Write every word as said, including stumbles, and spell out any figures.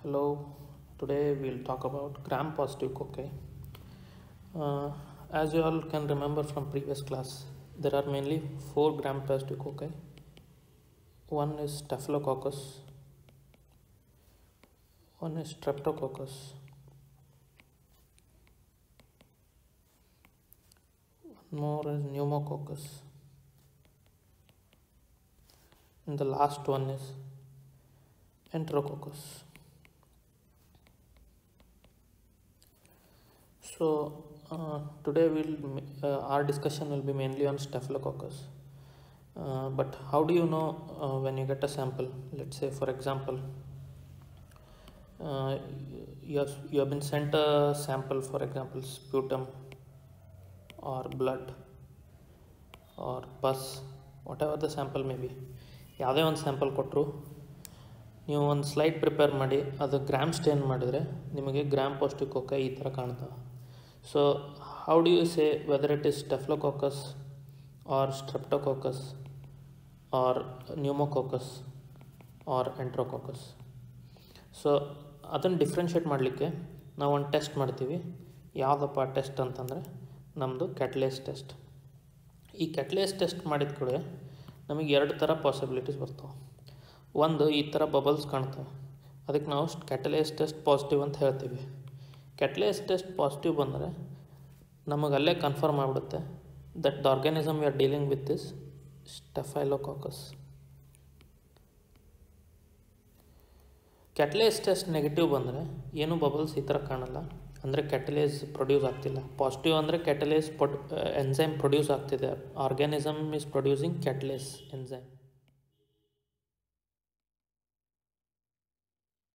Hello, today we'll talk about gram positive cocci. Uh, as you all can remember from previous class, there are mainly four gram positive cocci. One is staphylococcus, one is streptococcus, one more is pneumococcus, and the last one is enterococcus. So uh, today we'll uh, our discussion will be mainly on staphylococcus. Uh, but how do you know uh, when you get a sample? Let's say, for example, uh, you have you have been sent a sample, for example, sputum or blood or pus, whatever the sample may be. ಯಾವುದೇ ಒಂದು sample ಕೊಟ್ಟರು ನೀವು ಒಂದು slide prepare ಮಾಡಿ ಅದು gram stain ಮಾಡಿದರೆ ನಿಮಗೆ gram positive ಕೊಕ್ಕೈ ಈ ಥರ ಕಾಣ್ತವೆ. So how do you say whether it is staphylococcus or streptococcus or pneumococcus or enterococcus? So ಅದನ್ನು ಡಿಫ್ರೆನ್ಷಿಯೇಟ್ ಮಾಡಲಿಕ್ಕೆ ನಾವು ಒಂದು ಟೆಸ್ಟ್ ಮಾಡ್ತೀವಿ. ಯಾವುದಪ್ಪ ಟೆಸ್ಟ್ ಅಂತಂದರೆ ನಮ್ಮದು ಕ್ಯಾಟಲೇಸ್ ಟೆಸ್ಟ್. ಈ ಕ್ಯಾಟಲೇಸ್ ಟೆಸ್ಟ್ ಮಾಡಿದ ಕೂಡಲೇ ನಮಗೆ ಎರಡು ಥರ ಪಾಸಿಬಿಲಿಟೀಸ್ ಬರ್ತಾವೆ. ಒಂದು, ಈ ಥರ ಬಬಲ್ಸ್ ಕಾಣ್ತವೆ, ಅದಕ್ಕೆ ನಾವು ಕ್ಯಾಟಲೇಸ್ ಟೆಸ್ಟ್ ಪಾಸಿಟಿವ್ ಅಂತ ಹೇಳ್ತೀವಿ. ಕ್ಯಾಟಲೇಸ್ ಟೆಸ್ಟ್ ಪಾಸಿಟಿವ್ ಬಂದರೆ ನಮಗೆ ಅಲ್ಲೇ ಕನ್ಫರ್ಮ್ ಆಗಿಬಿಡುತ್ತೆ that the organism we are dealing with is staphylococcus. Catalase test negative ಬಂದರೆ ಏನು ಬಬಲ್ಸ್ ಈ ಥರ ಕಾಣಲ್ಲ, ಅಂದರೆ ಕ್ಯಾಟಲೇಸ್ ಪ್ರೊಡ್ಯೂಸ್ ಆಗ್ತಿಲ್ಲ. ಪಾಸಿಟಿವ್ ಅಂದರೆ ಕ್ಯಾಟಲೇಸ್ ಪ್ರೊಡ್ ಎನ್ಸೈಮ್ ಪ್ರೊಡ್ಯೂಸ್ ಆಗ್ತಿದೆ, organism is producing catalase enzyme.